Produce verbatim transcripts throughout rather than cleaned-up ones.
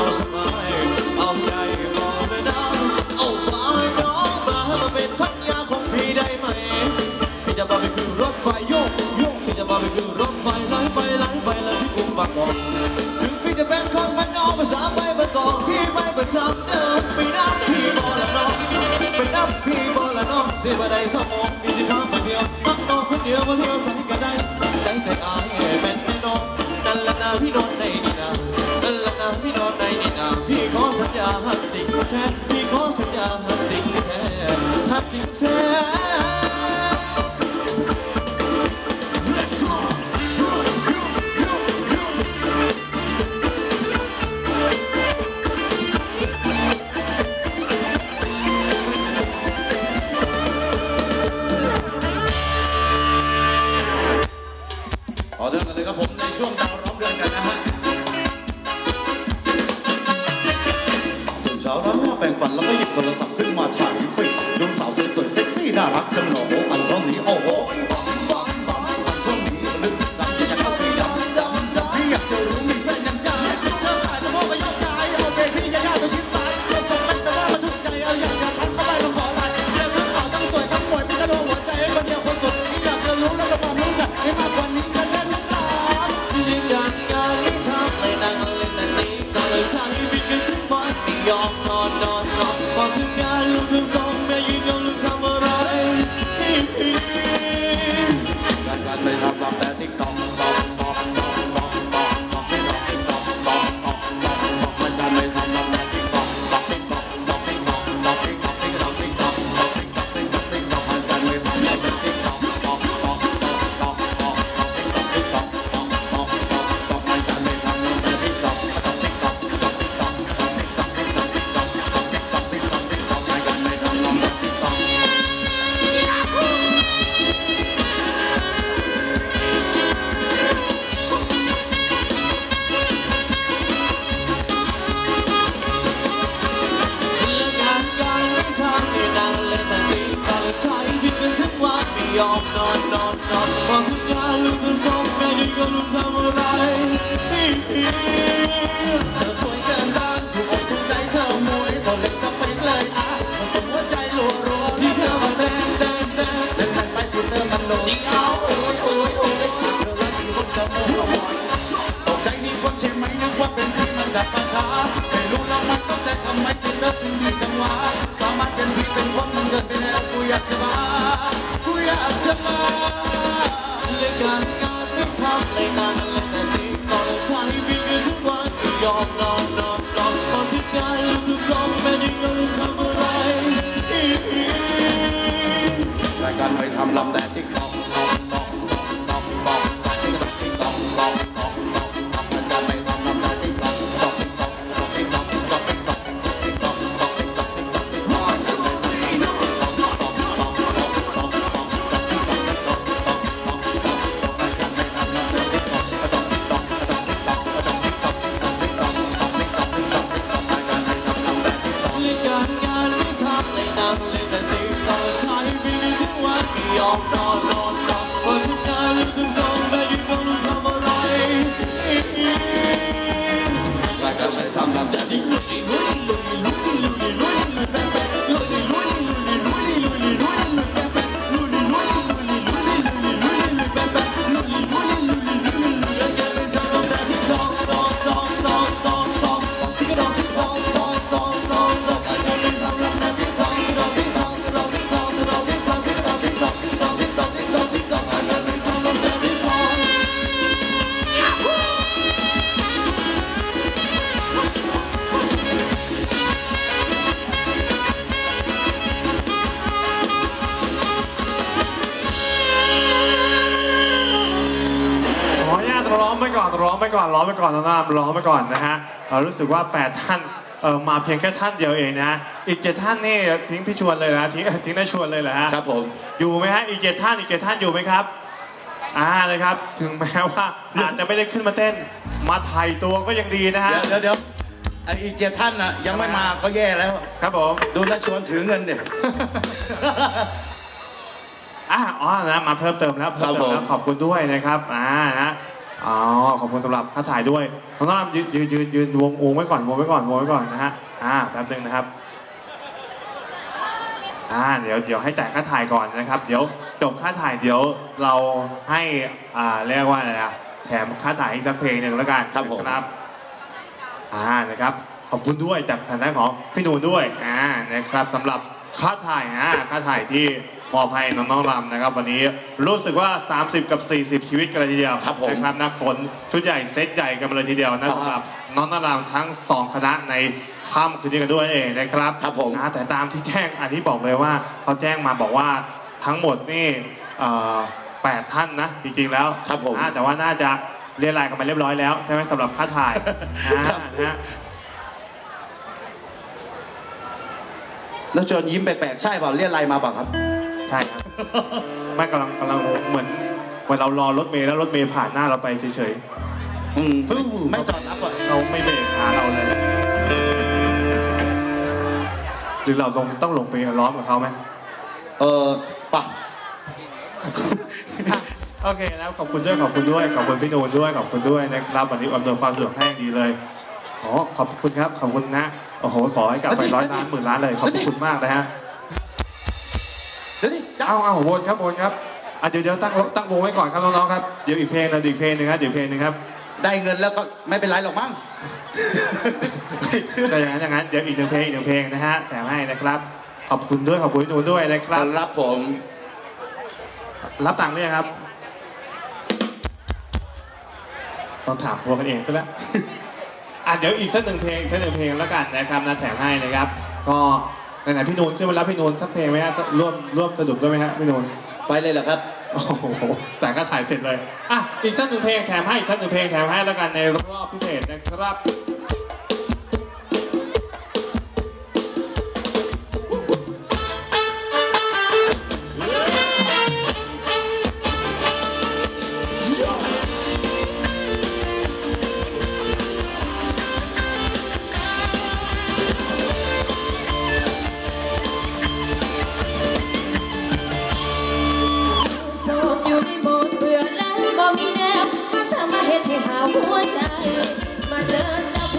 สบายเอาใหญ่ก็ไม่ได้เอาปาน้องมามาเป็นพันยาของพี่ได้ไหมพี่จะมาไปคือรถไฟโยกโยกพี่จะมาไปคือรถไฟไหลไปไหลไปแล้วสิกุมปากกองถึงพี่จะเป็นคนบ้านนอกภาษาไปบ้านตองพี่ไม่ประจำเดินไปนับพี่บอลละน้องไปนับพี่บอลละน้องเสียบันไดสมองมีสิพาไปเที่ยวมักน้องคนเดียวมาเที่ยวใส่กันได้ได้ใจอายเป็นแม่น้องนั่นละนาพี่นอนในนี่นานั่นละนาพี่นอนในนี่นาพี่ขอสัญญาหักจริงแท้พี่ขอสัญญาหักจริงแท้หักจริงแท้ต่อเนื่องกันเลยครับผมในช่วงดาวร้องเดือนกันนะฮะตื่นเช้าแล้วแปรงฟันแล้วก็หยิบโทรศัพท์ขึ้นมาถ่ายฟิกดูสาวสวยๆเซ็กซี่น่ารักจังหนออันช่องนี้โอ้โหบอมบอมบอมอันช่องนี้ลึกดำที่จะเข้าไปดำดำดำพี่อยากจะรู้มีแฟนยังจ้าเธอสายสมองก็ยกใจโอเคพี่ยาๆต้องชิดซ้ายเริ่มส่งมันแต่ว่ามาทุกใจเอาอยากจะทักเข้าไปแล้วขอไลน์เจอทั้งข่าวทั้งสวยทั้งหมวยพี่จะโดนหัวใจคนเดียวคนกดพี่อยากจะรู้แล้วก็ความรู้จักให้มากกว่านี้จะเล่นยิ่งการงานไม่ทำเลยนั่งเล่นแต่ตีจะเลยใช้บินกันทุกวันไม่ยอมนอนนอนนอนพอถึงงานลูกทุ่งสองแม่ยืนยองลูกทำอะไรการงานไม่ทำลำแต่ติ๊กต๊อกต๊อกต๊อกต๊อกต๊อกต๊อกต๊อกติ๊กต๊อกติ๊กต๊อกต๊อกต๊อกต๊อกต๊อกการงานไม่ทำลำแต่ติ๊กต๊อกต๊อกติ๊กต๊อกต๊อกติ๊กต๊อกต๊อกติ๊กต๊อกติ๊กต๊อกติ๊กต๊อกต๊อกติ๊กต๊อกติ๊กต๊อกติ๊กต๊อกการงานไม่ทำลำแต่ติ๊กต๊อกต๊อกต๊อกต๊อกต๊อกต๊อกติ๊กต๊อกติ๊กต๊อกใช้ผิดกันทั้งวันไม่ยอมนอนนอนนอนพอสัญญาลูกทำสองแม่ดีก็ลูกทำอะไรเธอสวยเกินต้านถูกอกถูกใจเธอมวยตัวเล็กสเปกเลยอ่ะมันสมหัวใจรัวรัวที่เธอมาเต้นเต้นเต้นเต้นมันไปฟิลเตอร์มันโหลดยิ่งเอาโอ้ยโอ้ยโอ้ยเธอแล้วที่คนจะโม้ก็บ่อยตกใจนี่คนใช่ไหมนึกว่าเป็นพี่มาจากประชาไม่รู้แล้วมันต้องใจทำไมฟิลเตอร์ถึงมีจังหวะสามารถเป็นพี่เป็นคนมันเกิดไปแล้วกูอยากจะมากูอยากจะมาเลยการงานไม่ทำเลยนานเลยแต่นี่ตอนใช้บินกันทุกวันไม่ยอมนอนนอนนอนพอสิ้นงานลูกทุกสองแม่นี่ก็รู้ทำอะไรรายการไม่ทำลำแต่ติ๊กต๊อกต๊อกต๊อกต๊อกต๊อกต๊อกติ๊กต๊อกติ๊กต๊อกต๊อกต๊อกต๊อกต๊อกรายการไม่ทำลำแต่ติ๊กต๊อกต๊อกต๊อกต๊อกติ๊กต๊อกต๊อกติ๊กต๊อกติ๊กต๊อกต๊อกติ๊กต๊อกติ๊กต๊อกติ๊กต๊อกยอมนอนนอนนอนพอถึงงานลูกทุ่งสองแม่ยืนมองลูกทำอะไรรายการไม่ทำลำแต่ที่ลุยลุยลุยลุยลุยลุยลุยลุยแป๊ะแป๊ะลุยลุยลุยลุยลุยลุยลุยลุยแป๊ะแป๊ะลุยลุยลุยลุยลุยลุยลุยลุยแป๊ะแป๊ะลุยลุยลุยลุยลุยลุยรายการไม่ทำลำแต่ที่ทองทองทองทองทองทองสิ่งกระดองที่ทองทองทองทองทองรายการไม่ทำลำแต่ที่ทองกระดองที่ทองกระดองที่ทองกระดองที่ทองที่กระดองที่ทองที่ทองที่ทองที่ทองที่ทองรายการไม่ทำลำแต่ที่ทองร้องไปก่อนร้องไปก่อนร้องไปก่อนนะครับร้องไปก่อนนะฮะเรารู้สึกว่าแปดท่านเออมาเพียงแค่ท่านเดียวเองนะฮะอีกเจ็ดท่านนี่ทิ้งพี่ชวนเลยนะทิ้งทิ้งได้ชวนเลยเหรอฮะครับผมอยู่ไหมฮะอีกเจ็ดท่านอีกเจ็ดท่านอยู่ไหมครับอ่าเลยครับถึงแม้ว่าอาจจะไม่ได้ขึ้นมาเต้นมาไถ่ตัวก็ยังดีนะฮะเดี๋ยวเดี๋ยวไอ้อีกเจ็ดท่านน่ะยังไม่มาก็แย่แล้วครับผมดูนะชวนถือเงินเนี่ยอ่าอ๋อนะมาเพิ่มเติมแล้วเพิ่มเติมแล้วขอบคุณด้วยนะครับอ่านะอ๋อขอบคุณสำหรับค่าถ่ายด้วยน้องน้ำยืนยืนยืนยืนวงวงไว้ก่อนวงไว้ก่อนวงไว้ก่อนนะฮะอ่าแป๊บนึงนะครับอ่าเดี๋ยวเดี๋ยวให้แต่ค่าถ่ายก่อนนะครับเดี๋ยวจบค่าถ่ายเดี๋ยวเราให้อ่าเรียกว่าอะไรนะแถมค่าถ่ายอีกสักเพลงหนึ่งแล้วกันครับผมครับอ่านะครับขอบคุณด้วยจากทางด้านของพี่นูนด้วยอ่านะครับสำหรับค่าถ่ายนะค่าถ่ายที่มอบให้น้องๆรำนะครับวันนี้รู้สึกว่าสามสิบกับสี่สิบชีวิตกันเลยทีเดียวนะครับนักฝนชุดใหญ่เซตใหญ่กันเลยทีเดียวนะสำหรับน้องๆรำทั้งสองคณะในค่ำคืนนี้กันด้วยเองนะครับครับผมนะแต่ตามที่แจ้งอันที่บอกเลยว่าเขาแจ้งมาบอกว่าทั้งหมดนี่แปดท่านนะจริงๆแล้วครับผมแต่ว่าน่าจะเรียนรายกันมาเรียบร้อยแล้วใช่ไหมสำหรับค่าถ่ายนะแล้วชวนยิ้มแปลกๆใช่เปล่าเรียกอะไรมาเปล่าครับใช่ครับไม่กำลังกำลังเหมือนเหมือนเรารอรถเมล์แล้วรถเมล์ผ่านหน้าเราไปเฉยๆอืมไม่จอดรับอ่ะเราไม่เบรกหาเราเลยหรือเราต้องต้องลงไปล้อมกับเขาไหมเออปะโอเคแล้วขอบคุณด้วยขอบคุณด้วยขอบคุณพี่นูนด้วยขอบคุณด้วยนะครับวันนี้อำนวยความสะดวกให้ดีเลยอ๋อขอบคุณครับขอบคุณนะโอ้โหขอให้กลับไปร้อยล้านหมื่นล้านเลยขอบคุณมากนะฮะเดี๋ยวนี่เอาเอาวนครับวนครับอ่ะเดี๋ยวเดี๋ยวตั้งตั้งวงไว้ก่อนครับน้องๆครับเดี๋ยวอีกเพลงนะอีกเพลงหนึ่งครับเดี๋ยวเพลงหนึ่งครับได้เงินแล้วก็ไม่เป็นไรหรอกมั้งแต่อย่างนั้นอย่างนั้นเดี๋ยวอีกหนึ่งเพลงอีกหนึ่งเพลงนะฮะแถมให้นะครับขอบคุณด้วยขอบคุณหนูด้วยนะครับรับผมรับตังค์ด้วยครับต้องถามพวกกันเองก็แล้วอ่ะเดี๋ยวอีกสักหนึ่งเพลงสักหนึ่งเพลงแล้วกันนะครับนะแถมให้นะครับก็ไหนๆพี่นูนช่วยมารับพี่นูนสักเพลงไหมฮะร่วมร่วมสนุกด้วยไหมฮะพี่นูนไปเลยเหรอครับโอ้โหแต่ก็ถ่ายเสร็จเลยอ่ะอีกสักหนึ่งเพลงแถมให้อีกสักหนึ่งเพลงแถมให้แล้วกันในรอบพิเศษนะครับมาเจอเจ้า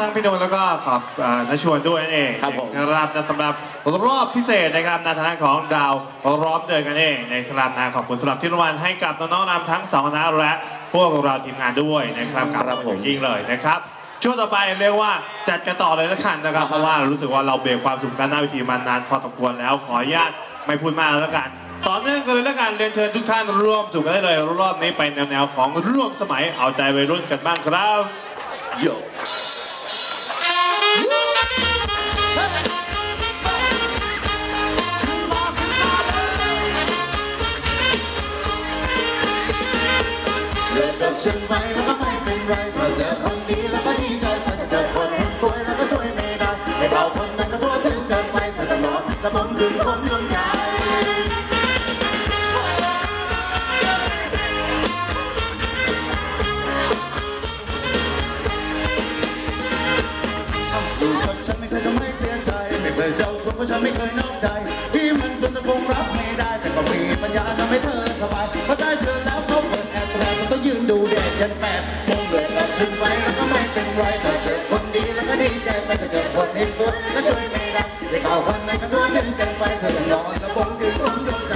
ทั้งพี่โดนแล้วก็ขอบนัชชวนด้วยนั่นเองครับผมนะครับสำหรับรอบพิเศษนะครับในฐานะของดาวร้อมเดินกันเองนะครับนะขอบคุณสำหรับที่รางวัลให้กับน้องๆนำทั้งสองคณะและพวกเราทีมงานด้วยนะครับกับผมยิ่งเลยนะครับช่วงต่อไปเรียกว่าจัดกันต่อเลยละกันนะครับเพราะว่ารู้สึกว่าเราเบรกความสุขด้านหน้าเวทีมานานพอสมควรแล้วขออนุญาตไม่พูดมากแล้วกันต่อเนื่องกันเลยละกันเรียนเชิญทุกท่านร่วมถูกกันได้เลยรอบนี้ไปแนวๆของร่วมสมัยเอาใจวัยรุ่นกันบ้างครับโยเลิกกับฉันไปแล้วก็ไม่เป็นไรถ้าเจอคนดีแล้วก็ดีใจถ้าเจอคนสวยแล้วก็ช่วยไม่ได้ไม่เอาคนนั้นก็ทั่วถึงเกินไปเธอตลอดแต่ผมคืนคนดวงใจอยู่กับฉันไม่เคยทำให้เสียใจไม่เคยเจ้าชู้เพราะฉันไม่เคยนอกใจที่มันจนจะคงรับไม่ได้แต่ก็มีปัญญาทำให้เธอสบายพอได้เจอแล้วเขาเปิดแอร์แตรมันต้องยืนดูแดดยันแปดโมงเลยกับฉันไปแล้วก็ไม่เป็นไรถ้าเจอคนดีแล้วก็ดีใจไปถ้าเจอคนเห็นสวยก็ช่วยไม่ได้แต่เขาคนไหนก็ทั่วถึงกันไปเธอต้องนอนแล้วผมคือคนดวงใจ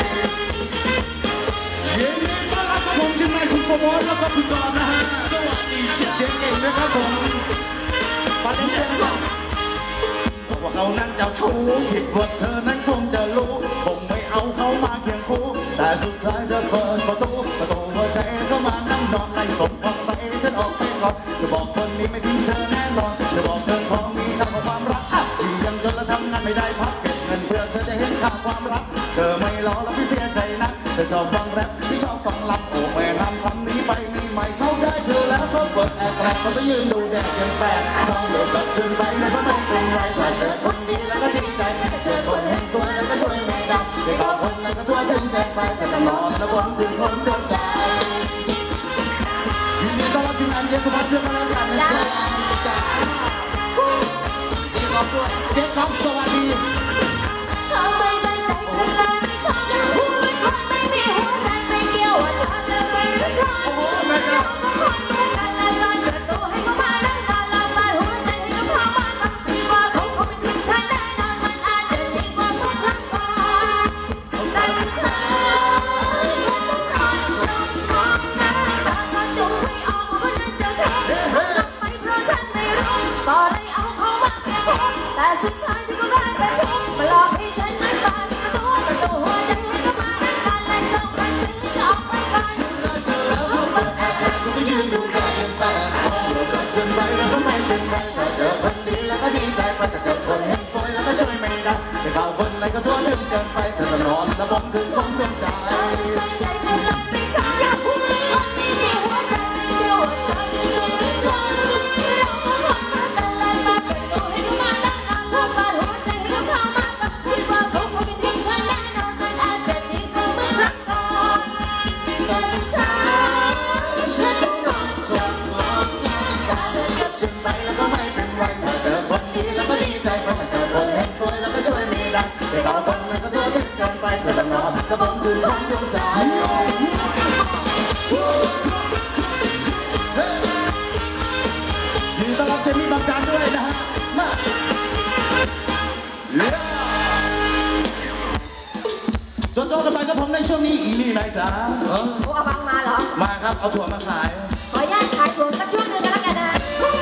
ยินดีต้อนรับครับผมทีมงานคุณโฟมอสแล้วก็คุณกรนะฮะสวัสดีเจ๊เก่งนะครับผมปาเล่นเพื่อนบอกว่าเขานั้นเจ้าชู้คิดว่าเธอนั้นคงจะรู้ผมไม่เอาเขามาเคียงคู่แต่สุดท้ายจะเปิดประตูประตูหัวใจเข้ามานั่งนอนไล่ส่งความใสฉันออกไปก่อนจะบอกคนนี้ไม่ทิ้งเธอแน่นอนจะบอกเรื่องของมีค่าของความรักที่ยังจนและทำงานไม่ได้พักเก็บเงินเพื่อเธอจะเห็นค่าความรักเธอไม่รอแล้วพี่เสียใจนะเธอชอบฟังแรปพี่ชอบฟังลำโอ้แม่งามคำนี้ไปมีใหม่เขาได้เจอแล้วเขาเปิดแอร์แตรเขาไปยืนดูแดดยังแปดเขาเลิกกับฉันไปเลยเพราะไม่เป็นไรถ้าเจอคนดีแล้วก็ดีใจเจอคนเห็นสวยแล้วก็ช่วยไม่ได้ไม่เอาคนไหนก็ทั่วถึงกันไปจะต้องนอนแล้วบนคือคนดวงใจยินดีต้อนรับทีมงานเจ๊สุภาพด้วยกันแล้วกันนะจ๊ะจ้าดีขอบด้วยเจ๊ก๊อฟสวัสดีเธอไม่ใส่ใจฉันเลยไม่ชอบเป็นคนไม่มีหัวใจไม่เกี่ยวว่าเธอจะรวยหรือจนโอ้โหแม่จ้าคนเดียวกันและตอนเกิดตัวให้เขามานั่งตาลำบากหัวใจให้เขาพามาตัดดีกว่าเขาคงไม่ทิ้งฉันแน่นอนมันอาจจะดีกว่าเมื่อครั้งก่อนแต่สุดท้ายฉันต้องนอนจมมองหน้าตาก็ดูไม่ออกว่านั้นจะเธอหลับไปเพราะฉันไม่รู้ต่อเลยเอาเขามาแค่พบแต่สุดท้ายฉันก็ได้แต่ชมมาหลอกให้ฉันนั้นบานประตูประตูหัวใจให้เขามานั่งกันและส่งกันถึงจะออกไปก่อนได้เจอแล้วเขาเปิดแอร์แตรเขาก็ยืนดูแดดยังแปดโมงเลิกกับฉันไปแล้วก็ไม่เป็นไรถ้าเจอคนดีแล้วก็ดีใจไปถ้าเจอคนเห็นสวยแล้วก็ช่วยไม่ได้แต่เขาคนไหนก็ทั่วถึงเกินไปเธอจะนอนแล้วผมคือคนดวงใจใส่ใจฉันเลยไม่ชอบเป็นคนไม่มีหัวใจไม่เกี่ยวว่าเธอจะรวยหรือจนเราก็พอมากันแล้วมาเปิดตัวให้เขามานั่งนอนแล้วมาหัวใจให้เขาพามากันคิดว่าเขาคงไม่ทิ้งฉันแน่นอนมันอาจจะดีกว่าเมื่อครั้งก่อนแต่สุดท้ายฉันต้องนอนจมมองหน้าตาเลิกกับฉันไปแล้วก็ไม่เป็นไรถ้าเจอคนดีแล้วก็ดีใจไปถ้าเจอคนเห็นสวยแล้วก็ช่วยไม่ได้แต่เขาคนนั้นก็ทั่วถึงเกินไปเธอต้องนอนแล้วผมคือคนดวงใจยินดีต้อนรับเจมี่บางจานด้วยนะฮะมาโจโจ้กันไปกับผมในช่วงนี้อีนี่นายจ๋าโอ้อาบังมาเหรอมาครับเอาถั่วมาขายขออนุญาตขายถั่วสักช่วงนึงกันแล้วกันนะ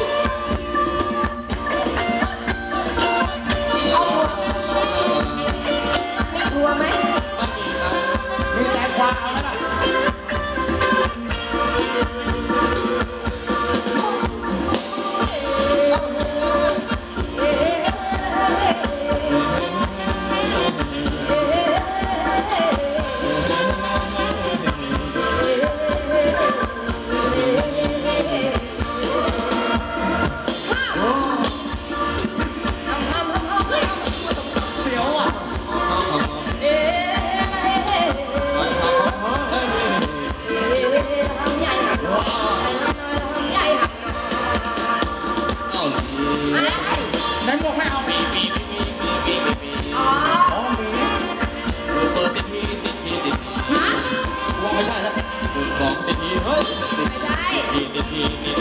เอาถั่วมีถั่วไหมมีแต่ควาเอาไหมล่ะไหนบอกไม่เอามีมีมีมีมีมีมีมีอ๋อมีเปิดติดทีติดทีติดทีว่าไม่ใช่แล้วเปิดกล่องติดทีเฮ้ยไม่ใช่ติดทีติดทีติด